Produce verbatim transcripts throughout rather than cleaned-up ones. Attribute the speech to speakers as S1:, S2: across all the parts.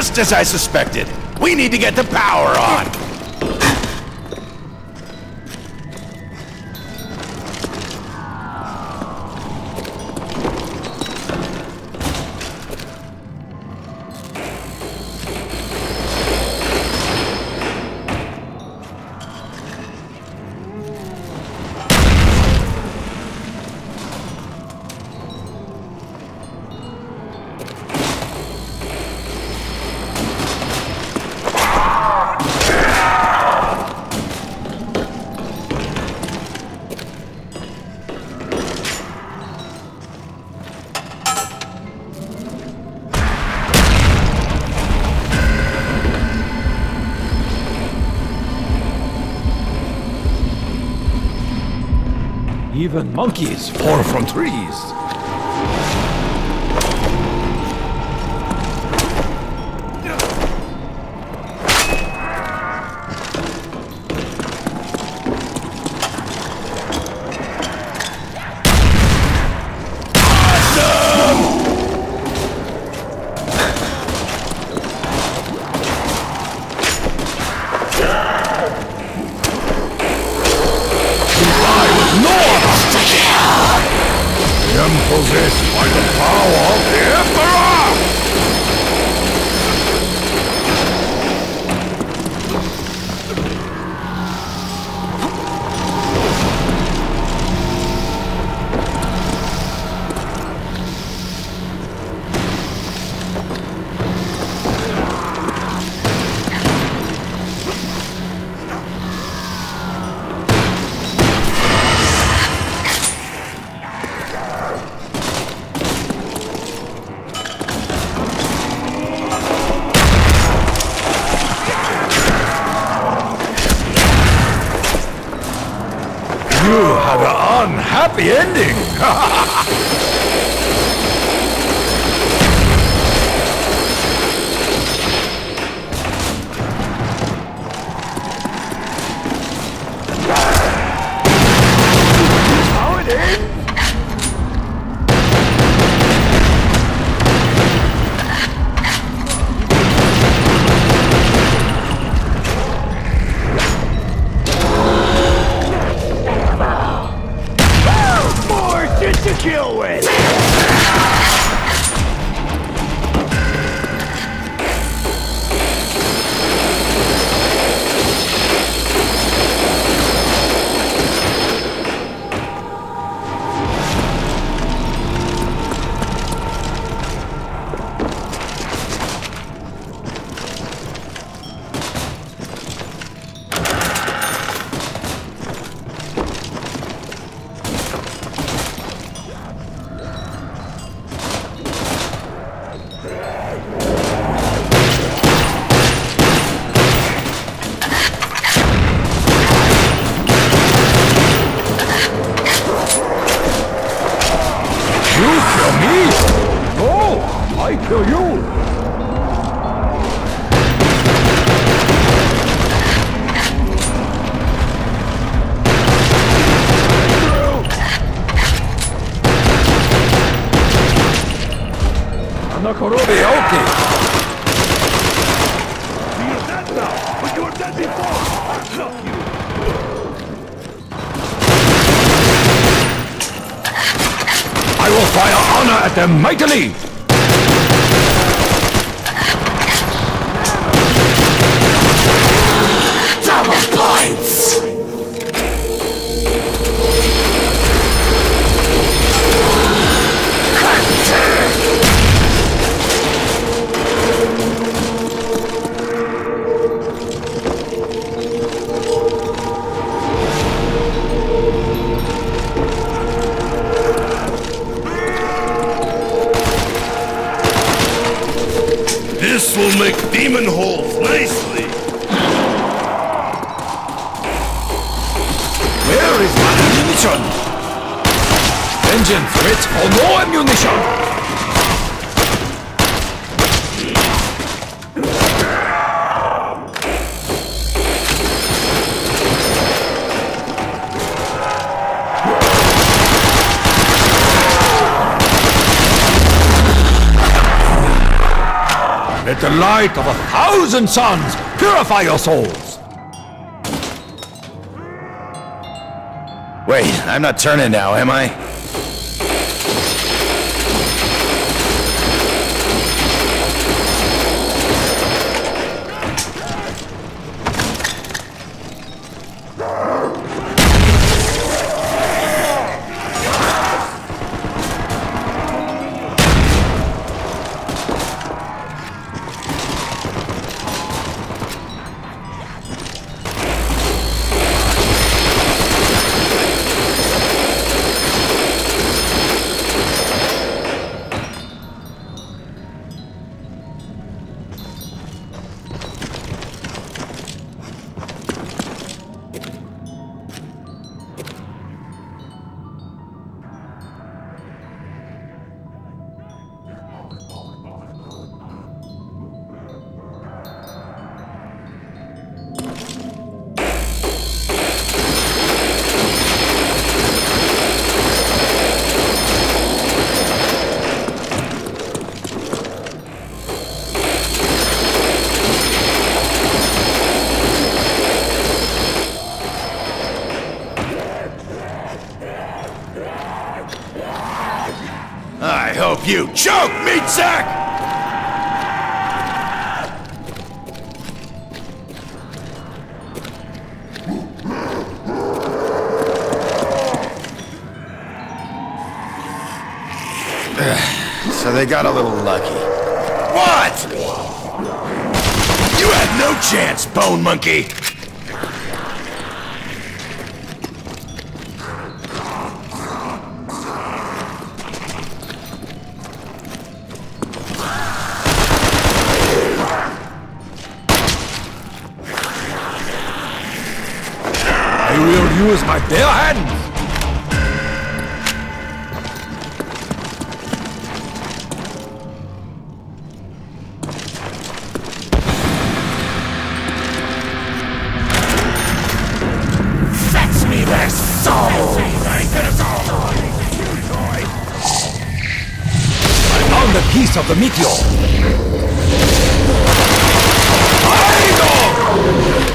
S1: Just as I suspected. We need to get the power on.
S2: Even monkeys fall from trees.
S1: Possessed by the power of the Emperor!
S2: You have an unhappy ending! How it ends?
S1: To kill with!
S2: I kill you! Anakorobi Aoki!
S1: You're dead now, but you were dead before! Fuck you!
S2: I will fire honor at them mightily!
S1: Double points! This will make demon holes nicely!
S2: Where is my ammunition? Vengeance waits for no ammunition! the light of a thousand suns purify your souls!
S3: Wait, I'm not turning now, am I? I hope you choke, meat sack! So they got a little lucky. What? You had no chance, Bone Monkey!
S2: I will use my bare hands!
S3: Fetch me their souls!
S2: I found a piece of the meteor! I go!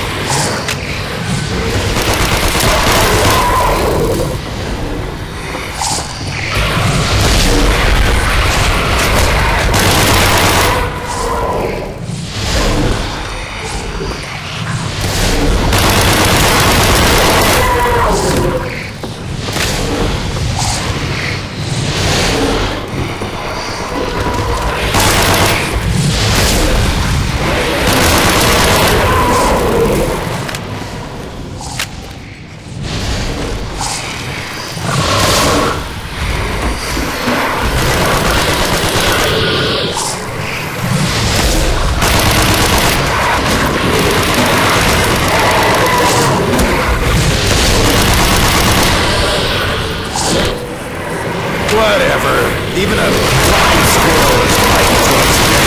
S3: Whatever. Even a blind squirrel is fighting towards me.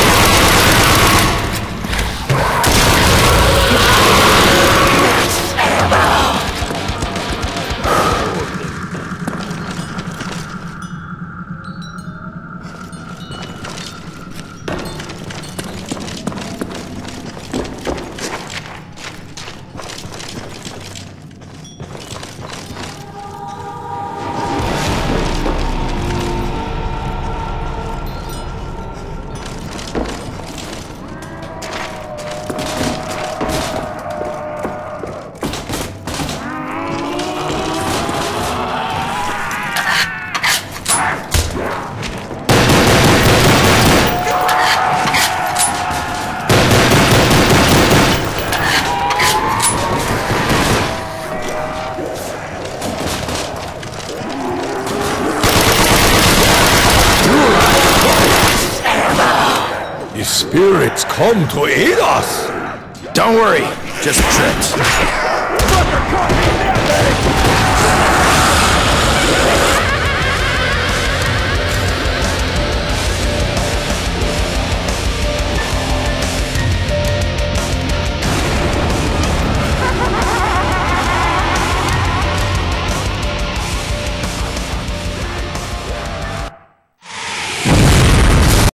S2: Spirits come to aid us!
S3: Don't worry, just tricked.
S1: Fucker caught me in there,